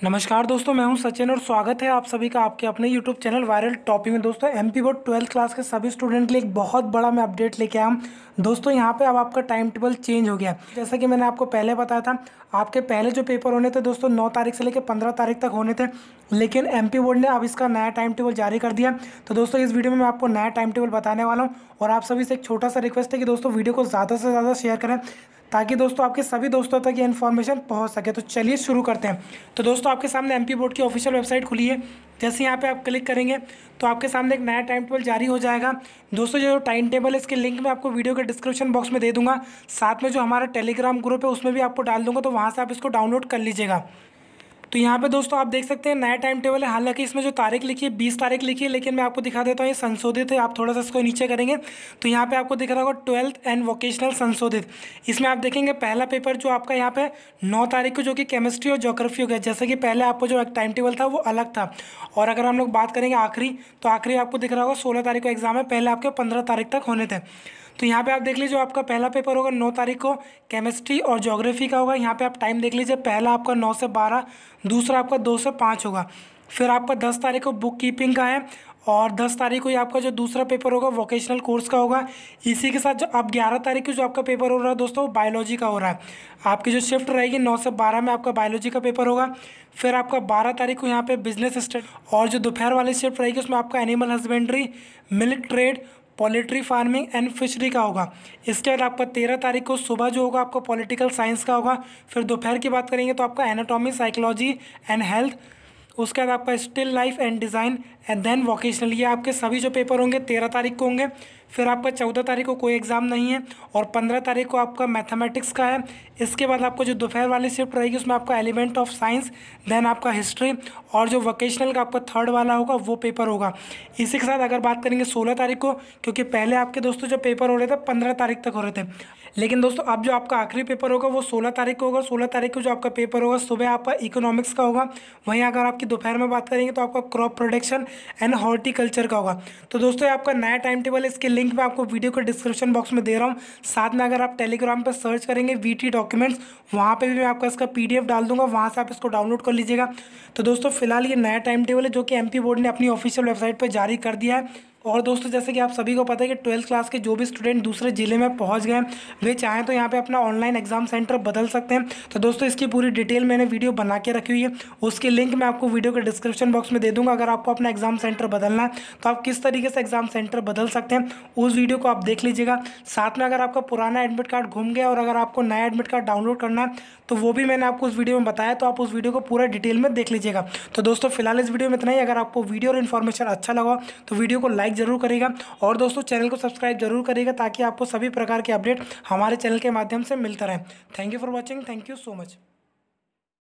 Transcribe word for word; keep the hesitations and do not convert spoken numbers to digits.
नमस्कार दोस्तों, मैं हूं सचिन और स्वागत है आप सभी का आपके अपने यूट्यूब चैनल वायरल टॉपिक में। दोस्तों एमपी बोर्ड ट्वेल्थ क्लास के सभी स्टूडेंट के लिए एक बहुत बड़ा मैं अपडेट लेके आया हूं। दोस्तों यहां पे अब आपका टाइम टेबल चेंज हो गया। जैसा कि मैंने आपको पहले बताया था, आपके पहले जो पेपर होने थे दोस्तों नौ तारीख से लेकर पंद्रह तारीख तक होने थे, लेकिन एमपी बोर्ड ने अब इसका नया टाइम टेबल जारी कर दिया। तो दोस्तों इस वीडियो में मैं आपको नया टाइम टेबल बताने वाला हूँ और आप सभी से एक छोटा सा रिक्वेस्ट है कि दोस्तों वीडियो को ज़्यादा से ज़्यादा शेयर करें ताकि दोस्तों आपके सभी दोस्तों तक ये इन्फॉर्मेशन पहुंच सके। तो चलिए शुरू करते हैं। तो दोस्तों आपके सामने एमपी बोर्ड की ऑफिशियल वेबसाइट खुली है। जैसे यहाँ पे आप क्लिक करेंगे तो आपके सामने एक नया टाइम टेबल जारी हो जाएगा। दोस्तों जो टाइम टेबल है इसके लिंक मैं आपको वीडियो के डिस्क्रिप्शन बॉक्स में दे दूंगा, साथ में जो हमारा टेलीग्राम ग्रुप है उसमें भी आपको डाल दूंगा, तो वहाँ से आप इसको डाउनलोड कर लीजिएगा। तो यहाँ पे दोस्तों आप देख सकते हैं नया टाइम टेबल है। हालांकि इसमें जो तारीख लिखी है बीस तारीख लिखी है, लेकिन मैं आपको दिखा देता हूँ ये संशोधित है। आप थोड़ा सा इसको नीचे करेंगे तो यहाँ पे आपको दिख रहा होगा ट्वेल्थ एंड वोकेशनल संशोधित। इसमें आप देखेंगे पहला पेपर जो आपका यहाँ पे नौ तारीख को जो कि केमिस्ट्री और ज्योग्राफी हो गया। जैसे कि पहले आपको जो टाइम टेबल था वो अलग था। और अगर हम लोग बात करेंगे आखिरी, तो आखिरी आपको दिख रहा होगा सोलह तारीख को एग्जाम है, पहले आपके पंद्रह तारीख तक होने थे। तो यहाँ पे आप देख लीजिए आपका पहला पेपर होगा नौ तारीख को केमिस्ट्री और ज्योग्राफी का होगा। यहाँ पे आप टाइम देख लीजिए, पहला आपका नौ से बारह, दूसरा आपका दो से पाँच होगा। फिर आपका दस तारीख को बुक कीपिंग का है और दस तारीख को ही आपका जो दूसरा पेपर होगा वोकेशनल कोर्स का होगा। इसी के साथ जो अब ग्यारह तारीख को जो आपका पेपर हो रहा है दोस्तों बायोलॉजी का हो रहा है। आपकी जो शिफ्ट रहेगी नौ से बारह में आपका बायोलॉजी का पेपर होगा। फिर आपका बारह तारीख को यहाँ पे बिजनेस स्टडी और जो दोपहर वाली शिफ्ट रहेगी उसमें आपका animal husbandry, milk trade, poultry farming and fishery का होगा। इसके बाद आपका तेरह तारीख को सुबह जो होगा आपको पॉलिटिकल साइंस का होगा। फिर दोपहर की बात करेंगे तो आपका एनाटॉमी, साइकोलॉजी एंड हेल्थ। उसके बाद आपका still life and design and then vocational. ये आपके सभी जो पेपर होंगे तेरह तारीख को होंगे। फिर आपका चौदह तारीख को कोई एग्ज़ाम नहीं है और पंद्रह तारीख को आपका मैथमेटिक्स का है। इसके बाद आपको जो दोपहर वाली शिफ्ट रहेगी उसमें आपका एलिमेंट ऑफ साइंस, देन आपका हिस्ट्री और जो वोकेशनल का आपका थर्ड वाला होगा वो पेपर होगा। इसी के साथ अगर बात करेंगे सोलह तारीख को, क्योंकि पहले आपके दोस्तों जो पेपर हो रहे थे पंद्रह तारीख तक हो रहे थे, लेकिन दोस्तों अब जो आपका आखिरी पेपर होगा वो सोलह तारीख को होगा। सोलह तारीख को जो आपका पेपर होगा सुबह आपका इकोनॉमिक्स का होगा। वहीं अगर आपकी दोपहर में बात करेंगे तो आपका क्रॉप प्रोडक्शन एंड हॉर्टिकल्चर का होगा। तो दोस्तों ये आपका नया टाइम टेबल है, इसके लिंक मैं आपको वीडियो के डिस्क्रिप्शन बॉक्स में दे रहा हूँ। साथ में अगर आप टेलीग्राम पर सर्च करेंगे वीटी डॉक्यूमेंट्स, वहाँ पे भी मैं आपका इसका पीडीएफ डाल दूंगा, वहाँ से आप इसको डाउनलोड कर लीजिएगा। तो दोस्तों फिलहाल ये नया टाइम टेबल है जो कि एमपी बोर्ड ने अपनी ऑफिशियल वेबसाइट पर जारी कर दिया है। और दोस्तों जैसे कि आप सभी को पता है कि ट्वेल्थ क्लास के जो भी स्टूडेंट दूसरे ज़िले में पहुंच गए वे चाहें तो यहाँ पे अपना ऑनलाइन एग्जाम सेंटर बदल सकते हैं। तो दोस्तों इसकी पूरी डिटेल मैंने वीडियो बना के रखी हुई है, उसके लिंक मैं आपको वीडियो के डिस्क्रिप्शन बॉक्स में दे दूंगा। अगर आपको अपना एग्जाम सेंटर बदलना है तो आप किस तरीके से एग्जाम सेंटर बदल सकते हैं उस वीडियो को आप देख लीजिएगा। साथ में अगर आपका पुराना एडमिट कार्ड घूम गया और अगर आपको नया एडमिट कार्ड डाउनलोड करना है तो वो भी मैंने आपको उस वीडियो में बताया, तो आप उस वीडियो को पूरा डिटेल में देख लीजिएगा। तो दोस्तों फिलहाल इस वीडियो में इतना ही। अगर आपको वीडियो और इन्फॉर्मेशन अच्छा लगा तो वीडियो को लाइक जरूर करेगा और दोस्तों चैनल को सब्सक्राइब जरूर करिएगा ताकि आपको सभी प्रकार के अपडेट हमारे चैनल के माध्यम से मिलता रहे। Thank you for watching, thank you so much.